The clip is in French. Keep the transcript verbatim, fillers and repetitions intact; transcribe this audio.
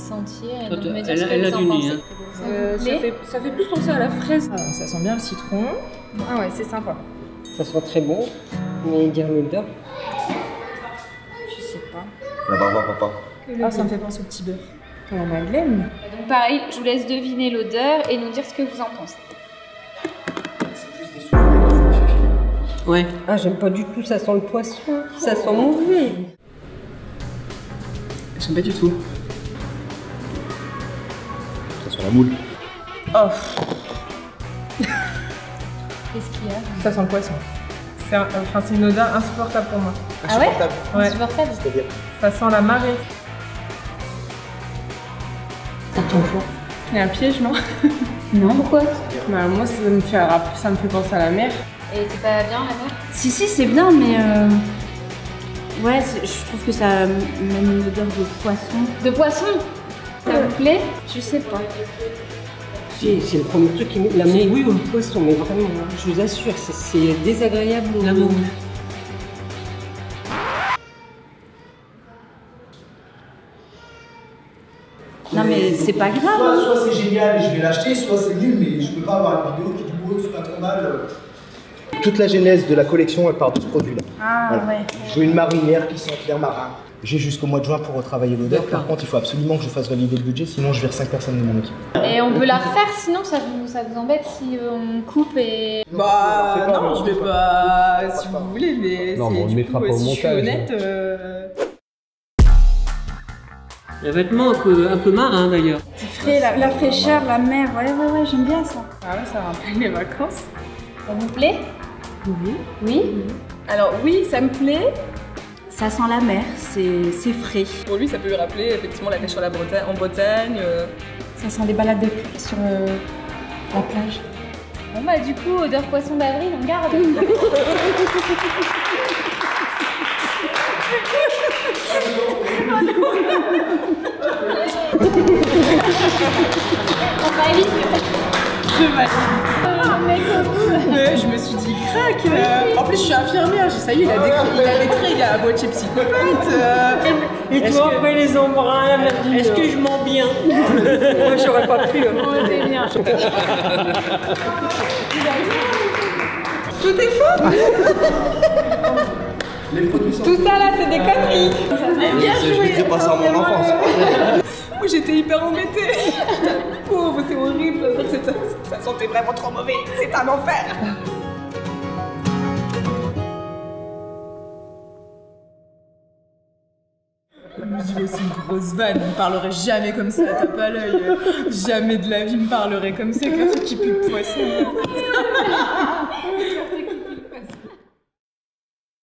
sentir et Toi, donc me dire elle, ce que elle vous a en du nez. pensez. Hein. Euh, ça, fait, ça fait plus penser à la fraise. Ah, ça sent bien le citron. Ah ouais, c'est sympa. Ça sent très bon, mais dire l'odeur, Je sais pas. La barbe à papa. Ah, ça me fait penser au petit beurre. À la madeleine. Donc pareil, je vous laisse deviner l'odeur et nous dire ce que vous en pensez. Ouais. ah j'aime pas du tout, ça sent le poisson, ça sent mauvais. J'aime pas du tout. Ça sent la moule. Oh, Qu'est-ce qu'il y a? ça sent le poisson. C'est un- enfin, c'est une odeur insupportable pour moi. Ah ouais? Ouais. Insupportable. C'est-à-dire Ça sent la marée. Il y a un piège, non? Non, pourquoi? Bah, moi, ça me, fait, ça me fait penser à la mer. Et c'est pas bien la mer? Si, si, c'est bien, mais. Euh... Ouais, je trouve que ça a même une odeur de poisson. De poisson? Ça vous plaît? Je sais pas. C'est c'est le premier truc qui me... La Si, moule, oui, oui. le poisson, mais vraiment, hein, je vous assure, c'est- c'est désagréable. La moule. Non, mais c'est pas grave. Soit, soit c'est génial et je vais l'acheter, soit c'est nul, mais je peux pas avoir une vidéo qui dit oh, c'est pas trop mal. Toute la genèse de la collection, elle part de ce produit-là. Ah Voilà. ouais. Je veux une marinière qui sent clair marin. J'ai jusqu'au mois de juin pour retravailler l'odeur. D'accord. Par contre, il faut absolument que je fasse valider le budget, sinon je vire cinq personnes de mon équipe. Et on peut la refaire sinon ça vous, ça vous embête si euh, on coupe et... Bah, Fais pas, non, on je fait vais pas. pas. On Si fait pas. vous voulez, mais. Non, c'est- mais on le du mettra coup, pas au si je suis montage. honnête. euh, Les vêtements un peu, un peu marin d'ailleurs. C'est frais, la, la fraîcheur, la mer. Ouais, ouais, ouais, j'aime bien ça. Ah ouais, ça rappelle les vacances. Ça vous plaît? Oui. Oui? Alors, oui, ça me plaît. Ça sent la mer, c'est c'est frais. Pour lui, ça peut lui rappeler effectivement la pêche sur la Bretagne, en Bretagne. euh. Ça sent les balades de, sur euh, la plage. Bon bah du coup, odeur poisson d'avril, on garde. On valide. Je valide. Mais je me suis dit, crac euh, En plus, je suis infirmière, j'ai ça y est, il a des traits, il a des traits, il a à moitié psychopathe. euh. Et toi, après les embruns, la merde. Est-ce que je mens bien? Moi, j'aurais pas pu. hein. On était bien. Tout est faux. Les produits sont... Tout ça là, c'est des conneries. Bien je mettrai pas ça à mon enfance. Moi, j'étais hyper embêtée. Pauvre, c'est horrible. Ça, ça sentait vraiment trop mauvais. C'est un enfer. Je me dis, c'est une grosse vanne, il me parlerait jamais comme ça, tape à l'œil. Jamais de la vie, il me parlerait comme ça, avec un truc qui pue le poisson.